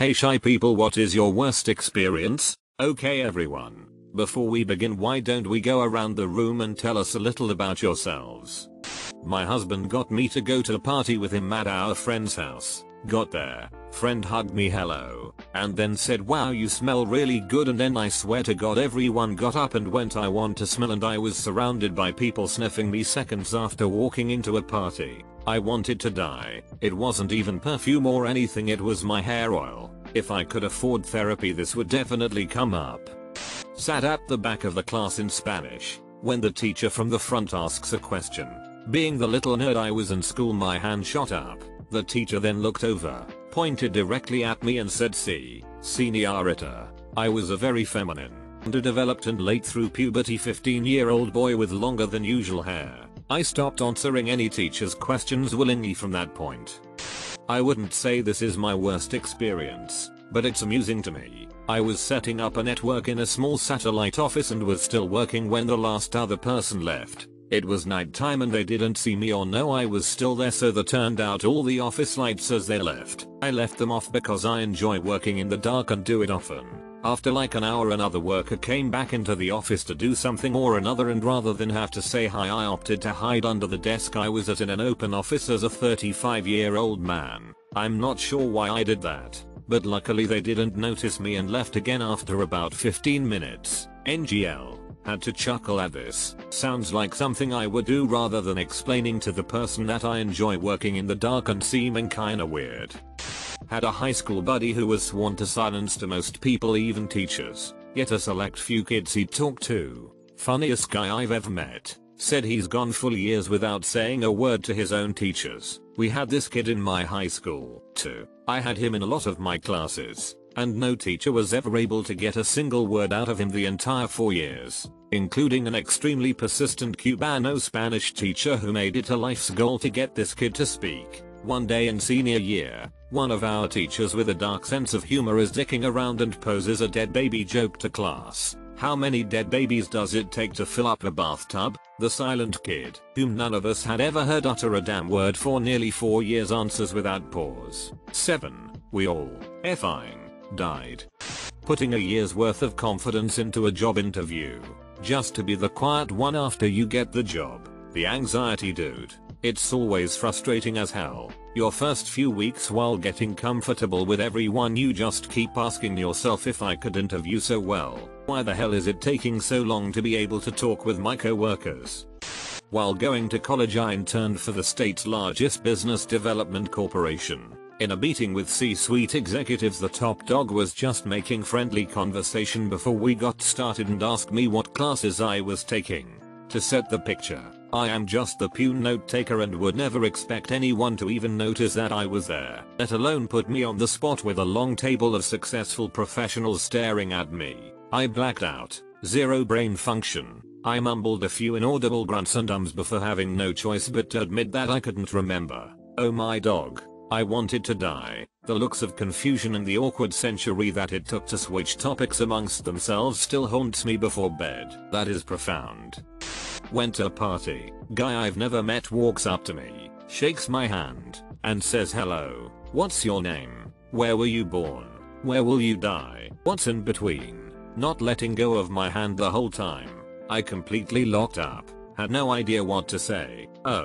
Hey shy people, what is your worst experience? Okay everyone, before we begin, why don't we go around the room and tell us a little about yourselves? My husband got me to go to a party with him at our friend's house. Got there, friend hugged me hello, and then said wow you smell really good, and then I swear to god everyone got up and went. I want to smell, and I was surrounded by people sniffing me seconds after walking into a party. I wanted to die. It wasn't even perfume or anything, it was my hair oil. If I could afford therapy this would definitely come up. Sat at the back of the class in Spanish, when the teacher from the front asks a question. Being the little nerd I was in school, my hand shot up. The teacher then looked over, pointed directly at me and said "Sí, señorita." I was a very feminine, underdeveloped and late through puberty 15-year-old boy with longer than usual hair. I stopped answering any teacher's questions willingly from that point. I wouldn't say this is my worst experience, but it's amusing to me. I was setting up a network in a small satellite office and was still working when the last other person left. It was nighttime and they didn't see me or know I was still there, so they turned out all the office lights as they left. I left them off because I enjoy working in the dark and do it often. After like an hour another worker came back into the office to do something or another, and rather than have to say hi I opted to hide under the desk I was at in an open office as a 35-year-old man. I'm not sure why I did that, but luckily they didn't notice me and left again after about 15 minutes. NGL. Had to chuckle at this. Sounds like something I would do rather than explaining to the person that I enjoy working in the dark and seeming kinda weird. Had a high school buddy who was sworn to silence to most people, even teachers, yet a select few kids he talked to. Funniest guy I've ever met. Said he's gone full years without saying a word to his own teachers. We had this kid in my high school too. I had him in a lot of my classes, and no teacher was ever able to get a single word out of him the entire 4 years, including an extremely persistent Cubano-Spanish teacher who made it a life's goal to get this kid to speak. One day in senior year, one of our teachers with a dark sense of humor is dicking around and poses a dead baby joke to class. How many dead babies does it take to fill up a bathtub? The silent kid, whom none of us had ever heard utter a damn word for nearly 4 years, answers without pause. 7. We all effing died. Putting a year's worth of confidence into a job interview, just to be the quiet one after you get the job. The anxiety, dude. It's always frustrating as hell. Your first few weeks while getting comfortable with everyone, you just keep asking yourself, if I could interview so well, why the hell is it taking so long to be able to talk with my coworkers? While going to college I interned for the state's largest business development corporation. In a meeting with C-suite executives, the top dog was just making friendly conversation before we got started and asked me what classes I was taking. To set the picture, I am just the pew note taker and would never expect anyone to even notice that I was there, let alone put me on the spot with a long table of successful professionals staring at me. I blacked out. Zero brain function. I mumbled a few inaudible grunts and ums before having no choice but to admit that I couldn't remember. Oh my dog. I wanted to die. The looks of confusion and the awkward century that it took to switch topics amongst themselves still haunts me before bed. That is profound. Went to a party. Guy I've never met walks up to me, shakes my hand, and says hello. What's your name? Where were you born? Where will you die? What's in between? Not letting go of my hand the whole time. I completely locked up. Had no idea what to say.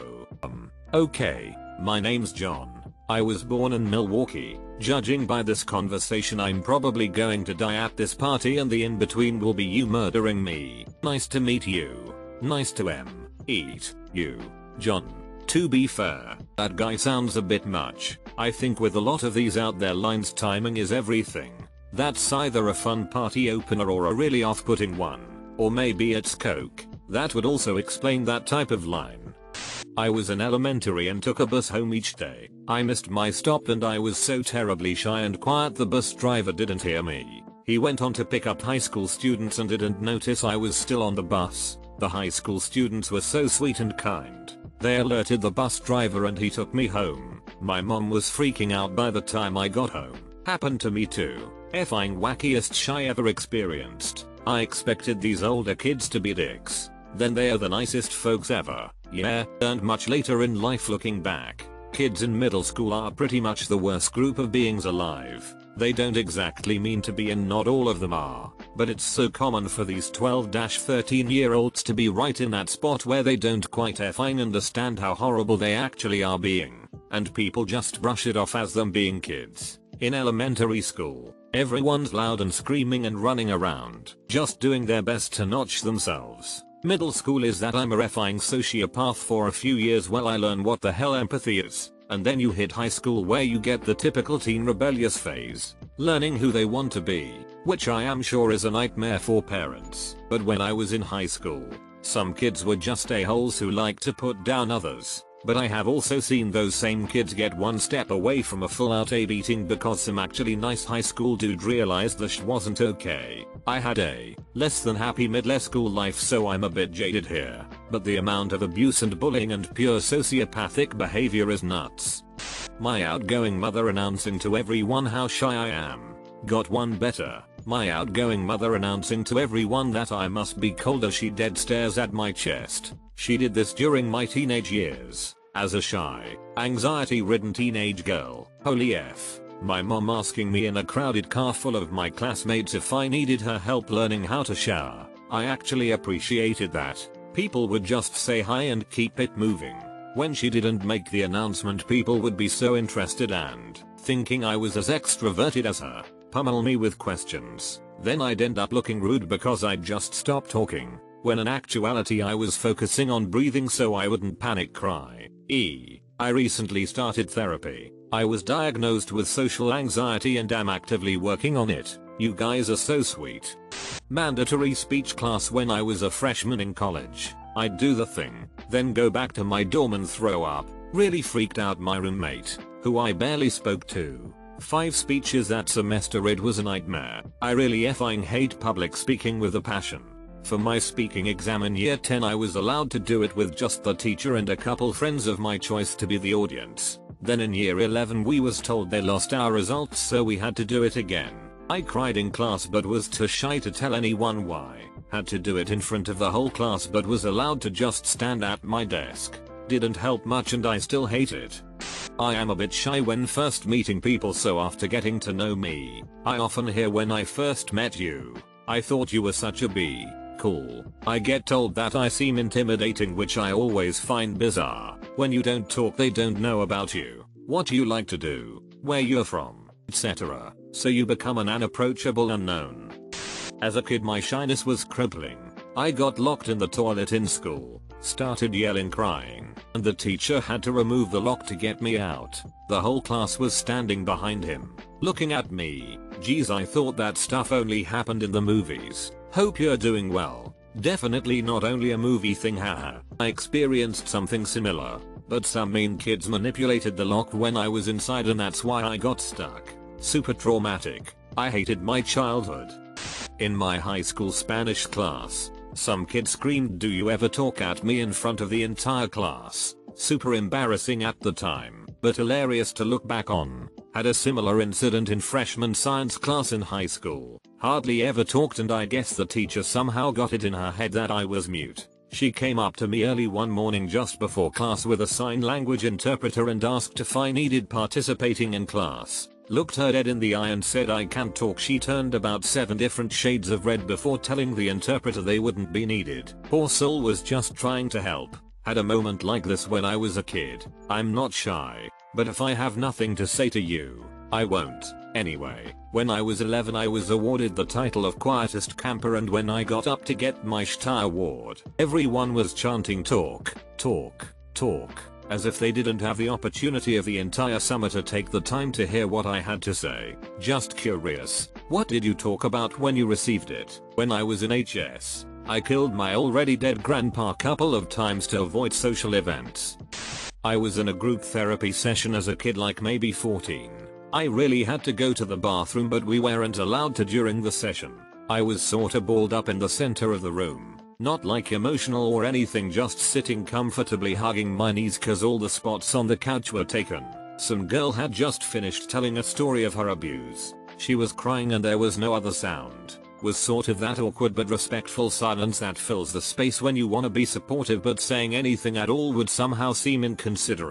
Okay. My name's John. I was born in Milwaukee. Judging by this conversation I'm probably going to die at this party, and the in-between will be you murdering me. Nice to meet you. Nice to meet you, John. To be fair, that guy sounds a bit much. I think with a lot of these out there lines, timing is everything. That's either a fun party opener or a really off-putting one. Or maybe it's coke. That would also explain that type of line. I was in elementary and took a bus home each day. I missed my stop and I was so terribly shy and quiet the bus driver didn't hear me. He went on to pick up high school students and didn't notice I was still on the bus. The high school students were so sweet and kind. They alerted the bus driver and he took me home. My mom was freaking out by the time I got home. Happened to me too. Effing wackiest shy ever experienced. I expected these older kids to be dicks. Then they are the nicest folks ever. Yeah, and much later in life looking back, kids in middle school are pretty much the worst group of beings alive. They don't exactly mean to be, and not all of them are, but it's so common for these 12-13-year-olds to be right in that spot where they don't quite effing understand how horrible they actually are being, and people just brush it off as them being kids. In elementary school, everyone's loud and screaming and running around, just doing their best to notch themselves. Middle school is that I'm a effing sociopath for a few years while I learn what the hell empathy is. And then you hit high school where you get the typical teen rebellious phase, learning who they want to be, which I am sure is a nightmare for parents. But when I was in high school, some kids were just a-holes who like to put down others. But I have also seen those same kids get one step away from a full-out A-beating because some actually nice high school dude realized the shit wasn't okay. I had a less than happy middle school life, so I'm a bit jaded here, but the amount of abuse and bullying and pure sociopathic behavior is nuts. My outgoing mother announcing to everyone how shy I am. Got one better. My outgoing mother announcing to everyone that I must be cold as she dead stares at my chest. She did this during my teenage years, as a shy, anxiety-ridden teenage girl. Holy F. My mom asking me in a crowded car full of my classmates if I needed her help learning how to shower. I actually appreciated that. People would just say hi and keep it moving. When she didn't make the announcement, people would be so interested and, thinking I was as extroverted as her, pummel me with questions. Then I'd end up looking rude because I'd just stop talking, when in actuality I was focusing on breathing so I wouldn't panic cry. I recently started therapy. I was diagnosed with social anxiety and am actively working on it. You guys are so sweet. Mandatory speech class when I was a freshman in college. I'd do the thing, then go back to my dorm and throw up. Really freaked out my roommate, who I barely spoke to. 5 speeches that semester, it was a nightmare. I really effing hate public speaking with a passion. For my speaking exam in year 10 I was allowed to do it with just the teacher and a couple friends of my choice to be the audience. Then in year 11 we was told they lost our results, so we had to do it again. I cried in class but was too shy to tell anyone why. Had to do it in front of the whole class but was allowed to just stand at my desk. Didn't help much and I still hate it. I am a bit shy when first meeting people, so after getting to know me, I often hear when I first met you, I thought you were such a bee. Cool. I get told that I seem intimidating, which I always find bizarre. When you don't talk they don't know about you, what you like to do, where you're from, etc. So you become an unapproachable unknown. As a kid my shyness was crippling. I got locked in the toilet in school, started yelling crying, and the teacher had to remove the lock to get me out. The whole class was standing behind him, looking at me. Geez, I thought that stuff only happened in the movies. Hope you're doing well. Definitely not only a movie thing, haha. I experienced something similar, but some mean kids manipulated the lock when I was inside and that's why I got stuck. Super traumatic. I hated my childhood. In my high school Spanish class, some kid screamed, "Do you ever talk at me?" in front of the entire class. Super embarrassing at the time, but hilarious to look back on. Had a similar incident in freshman science class in high school. Hardly ever talked and I guess the teacher somehow got it in her head that I was mute. She came up to me early one morning just before class with a sign language interpreter and asked if I needed participating in class. Looked her dead in the eye and said I can't talk. She turned about 7 different shades of red before telling the interpreter they wouldn't be needed. Poor soul was just trying to help. Had a moment like this when I was a kid. I'm not shy, but if I have nothing to say to you, I won't. Anyway, when I was 11 I was awarded the title of quietest camper, and when I got up to get my STA award, everyone was chanting talk, talk, talk, as if they didn't have the opportunity of the entire summer to take the time to hear what I had to say. Just curious, what did you talk about when you received it? When I was in HS, I killed my already dead grandpa a couple of times to avoid social events. I was in a group therapy session as a kid, like maybe 14. I really had to go to the bathroom but we weren't allowed to during the session. I was sorta balled up in the center of the room. Not like emotional or anything, just sitting comfortably hugging my knees cause all the spots on the couch were taken. Some girl had just finished telling a story of her abuse. She was crying and there was no other sound. Was sort of that awkward but respectful silence that fills the space when you wanna be supportive but saying anything at all would somehow seem inconsiderate.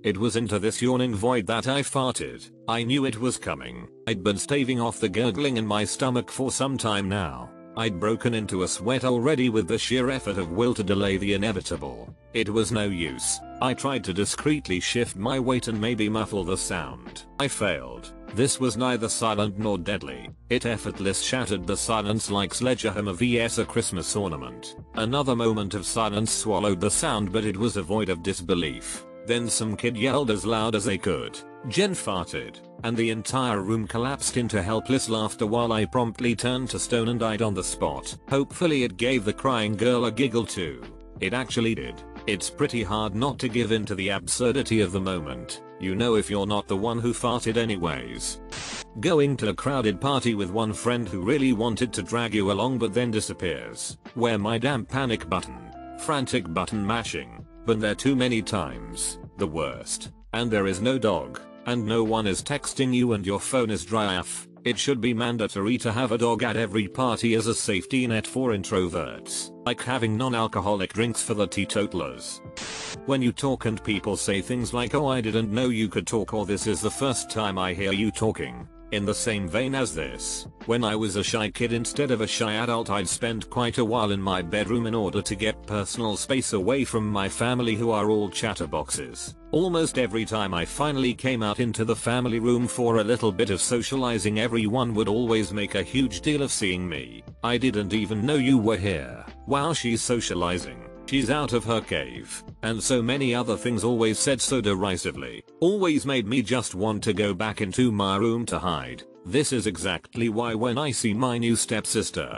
It was into this yawning void that I farted. I knew it was coming. I'd been staving off the gurgling in my stomach for some time now. I'd broken into a sweat already with the sheer effort of will to delay the inevitable. It was no use. I tried to discreetly shift my weight and maybe muffle the sound. I failed. This was neither silent nor deadly. It effortlessly shattered the silence like sledgehammer vs a Christmas ornament. Another moment of silence swallowed the sound, but it was a void of disbelief. Then some kid yelled as loud as they could. Jen farted, and the entire room collapsed into helpless laughter while I promptly turned to stone and died on the spot. Hopefully it gave the crying girl a giggle too. It actually did. It's pretty hard not to give in to the absurdity of the moment. You know if you're not the one who farted anyways. Going to a crowded party with one friend who really wanted to drag you along but then disappears. Where my damn panic button. Frantic button mashing. Been there too many times. The worst. And there is no dog. And no one is texting you and your phone is dry AF. It should be mandatory to have a dog at every party as a safety net for introverts. Like having non-alcoholic drinks for the teetotalers. When you talk and people say things like, oh I didn't know you could talk, or this is the first time I hear you talking. In the same vein as this, when I was a shy kid instead of a shy adult, I'd spend quite a while in my bedroom in order to get personal space away from my family who are all chatterboxes. Almost every time I finally came out into the family room for a little bit of socializing, everyone would always make a huge deal of seeing me. I didn't even know you were here. Wow, she's socializing. She's out of her cave. And so many other things always said so derisively. Always made me just want to go back into my room to hide. This is exactly why when I see my new stepsister,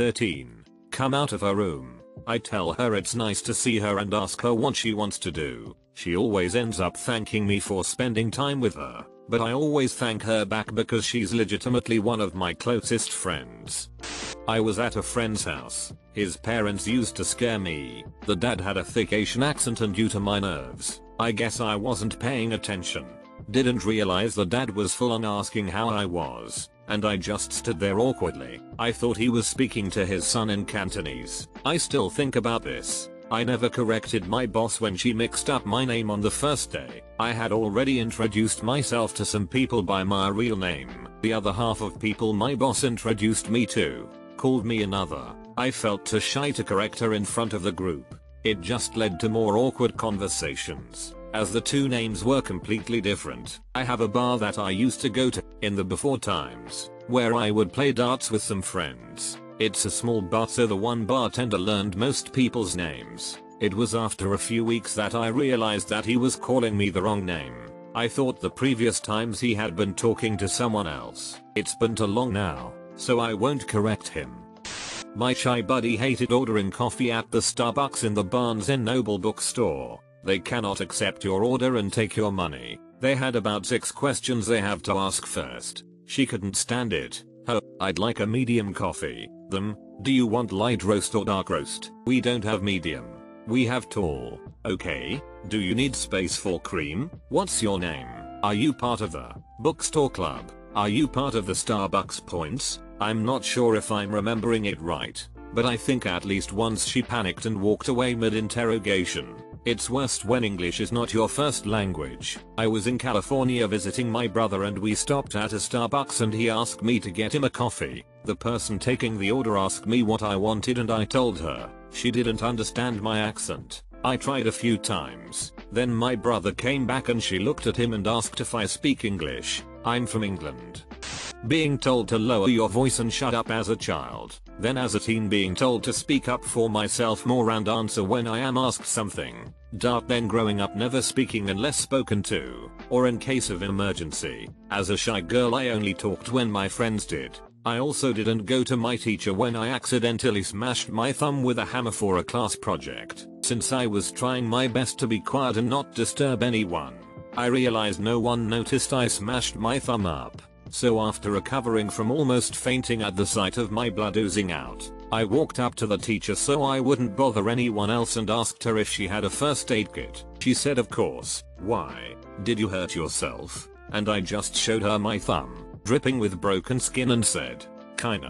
13, come out of her room, I tell her it's nice to see her and ask her what she wants to do. She always ends up thanking me for spending time with her. But I always thank her back because she's legitimately one of my closest friends. I was at a friend's house. His parents used to scare me. The dad had a thick Asian accent and due to my nerves, I guess I wasn't paying attention. Didn't realize the dad was full on asking how I was, and I just stood there awkwardly. I thought he was speaking to his son in Cantonese. I still think about this. I never corrected my boss when she mixed up my name on the first day. I had already introduced myself to some people by my real name. The other half of people my boss introduced me to called me another. I felt too shy to correct her in front of the group. It just led to more awkward conversations, as the two names were completely different. I have a bar that I used to go to in the before times, where I would play darts with some friends. It's a small bar, so the one bartender learned most people's names. It was after a few weeks that I realized that he was calling me the wrong name. I thought the previous times he had been talking to someone else. It's been too long now, so I won't correct him. My shy buddy hated ordering coffee at the Starbucks in the Barnes & Noble bookstore. They cannot accept your order and take your money. They had about 6 questions they have to ask first. She couldn't stand it. Oh, I'd like a medium coffee. Them, do you want light roast or dark roast? We don't have medium. We have tall. Okay. Do you need space for cream? What's your name? Are you part of the bookstore club? Are you part of the Starbucks points? I'm not sure if I'm remembering it right, but I think at least once she panicked and walked away mid-interrogation. It's worst when English is not your first language. I was in California visiting my brother and we stopped at a Starbucks and he asked me to get him a coffee. The person taking the order asked me what I wanted and I told her. She didn't understand my accent. I tried a few times. Then my brother came back and she looked at him and asked if I speak English. I'm from England. Being told to lower your voice and shut up as a child. Then as a teen being told to speak up for myself more and answer when I am asked something. Then growing up never speaking unless spoken to, or in case of emergency. As a shy girl I only talked when my friends did. I also didn't go to my teacher when I accidentally smashed my thumb with a hammer for a class project. Since I was trying my best to be quiet and not disturb anyone, I realized no one noticed I smashed my thumb up. So after recovering from almost fainting at the sight of my blood oozing out, I walked up to the teacher so I wouldn't bother anyone else and asked her if she had a first aid kit. She said of course. Why? Did you hurt yourself? And I just showed her my thumb, dripping with broken skin and said, kinda.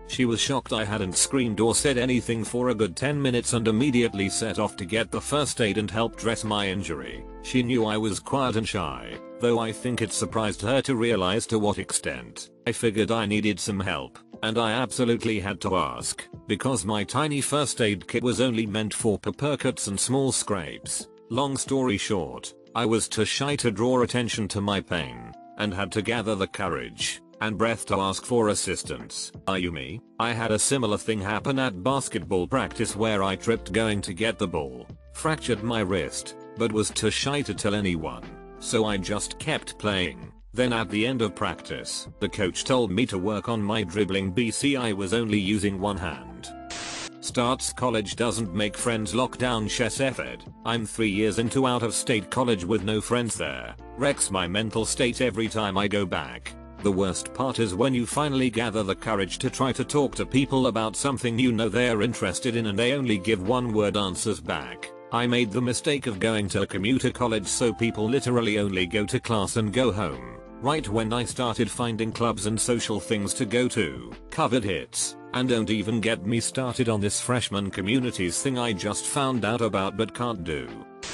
She was shocked I hadn't screamed or said anything for a good 10 minutes and immediately set off to get the first aid and help dress my injury. She knew I was quiet and shy, though I think it surprised her to realize to what extent. I figured I needed some help, and I absolutely had to ask, because my tiny first aid kit was only meant for percuts and small scrapes. Long story short, I was too shy to draw attention to my pain, and had to gather the courage and breath to ask for assistance. Are you me? I had a similar thing happen at basketball practice where I tripped going to get the ball, fractured my wrist, but was too shy to tell anyone, so I just kept playing. Then at the end of practice, the coach told me to work on my dribbling BC I was only using one hand. Starts college doesn't make friends lockdown Ed. I'm 3 years into out of state college with no friends there. Wrecks my mental state every time I go back. The worst part is when you finally gather the courage to try to talk to people about something you know they're interested in and they only give one-word answers back. I made the mistake of going to a commuter college so people literally only go to class and go home. Right when I started finding clubs and social things to go to, COVID hits, and don't even get me started on this freshman communities thing I just found out about but can't do.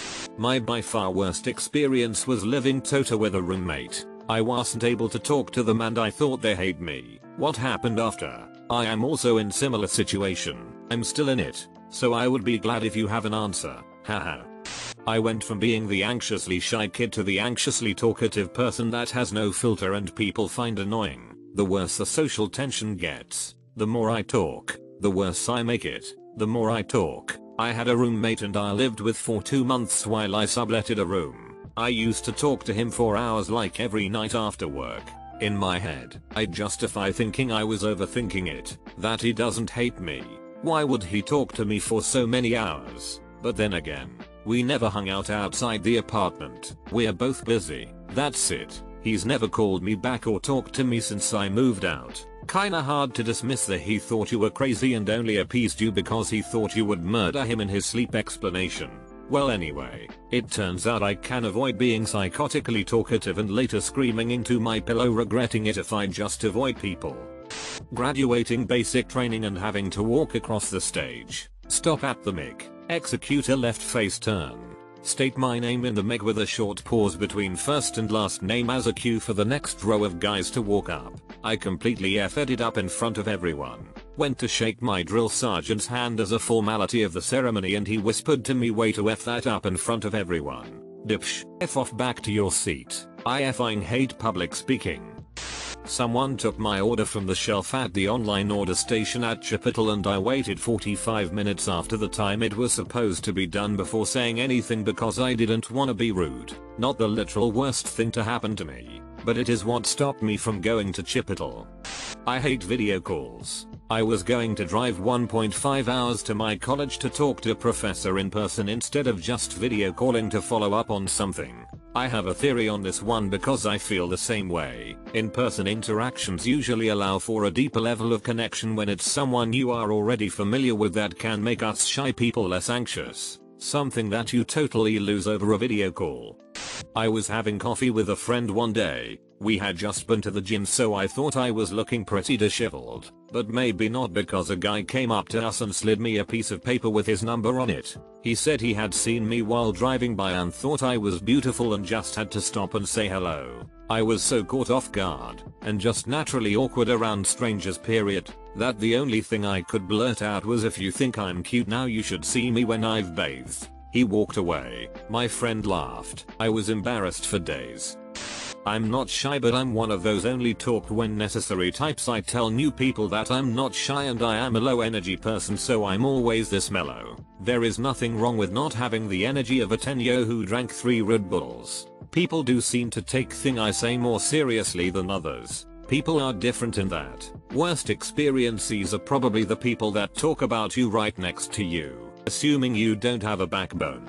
My by far worst experience was living together with a roommate. I wasn't able to talk to them and I thought they hate me. What happened after? I am also in similar situation. I'm still in it, so I would be glad if you have an answer. Haha. I went from being the anxiously shy kid to the anxiously talkative person that has no filter and people find annoying. The worse the social tension gets. The more I talk, the worse I make it. The more I talk. I had a roommate and I lived with for 2 months while I subletted a room. I used to talk to him for hours like every night after work. In my head, I'd justify thinking I was overthinking it, that he doesn't hate me. Why would he talk to me for so many hours? But then again, we never hung out outside the apartment. We're both busy, that's it. He's never called me back or talked to me since I moved out. Kinda hard to dismiss the he thought you were crazy and only appeased you because he thought you would murder him in his sleep explanation. Well anyway, it turns out I can avoid being psychotically talkative and later screaming into my pillow regretting it if I just avoid people. Graduating basic training and having to walk across the stage. Stop at the mic. Execute a left face turn. State my name in the mic with a short pause between first and last name as a cue for the next row of guys to walk up. I completely F'd it up in front of everyone. Went to shake my drill sergeant's hand as a formality of the ceremony and he whispered to me, way to F that up in front of everyone. Dipsh, F off back to your seat. I effing hate public speaking. Someone took my order from the shelf at the online order station at Chipotle and I waited 45 minutes after the time it was supposed to be done before saying anything because I didn't want to be rude. Not the literal worst thing to happen to me, but it is what stopped me from going to Chipotle. I hate video calls. I was going to drive 1.5 hours to my college to talk to a professor in person instead of just video calling to follow up on something. I have a theory on this one because I feel the same way. In-person interactions usually allow for a deeper level of connection when it's someone you are already familiar with that can make us shy people less anxious. Something that you totally lose over a video call. I was having coffee with a friend one day. We had just been to the gym so I thought I was looking pretty disheveled, but maybe not because a guy came up to us and slid me a piece of paper with his number on it. He said he had seen me while driving by and thought I was beautiful and just had to stop and say hello. I was so caught off guard, and just naturally awkward around strangers period, that the only thing I could blurt out was, if you think I'm cute now you should see me when I've bathed. He walked away. My friend laughed. I was embarrassed for days. I'm not shy, but I'm one of those only talk when necessary types. I tell new people that I'm not shy and I am a low energy person, so I'm always this mellow. There is nothing wrong with not having the energy of a 10-year who drank 3 Red Bulls. People do seem to take thing I say more seriously than others. People are different in that. Worst experiences are probably the people that talk about you right next to you, assuming you don't have a backbone.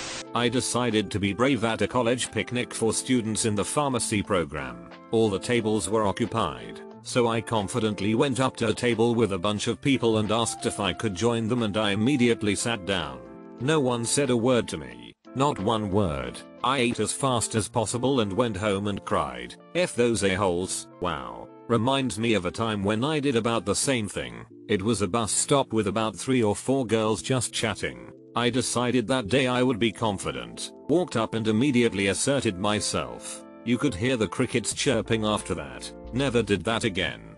I decided to be brave at a college picnic for students in the pharmacy program. All the tables were occupied, so I confidently went up to a table with a bunch of people and asked if I could join them, and I immediately sat down. No one said a word to me. Not one word. I ate as fast as possible and went home and cried. F those a-holes. Wow. Reminds me of a time when I did about the same thing. It was a bus stop with about 3 or 4 girls just chatting. I decided that day I would be confident. Walked up and immediately asserted myself. You could hear the crickets chirping after that. Never did that again.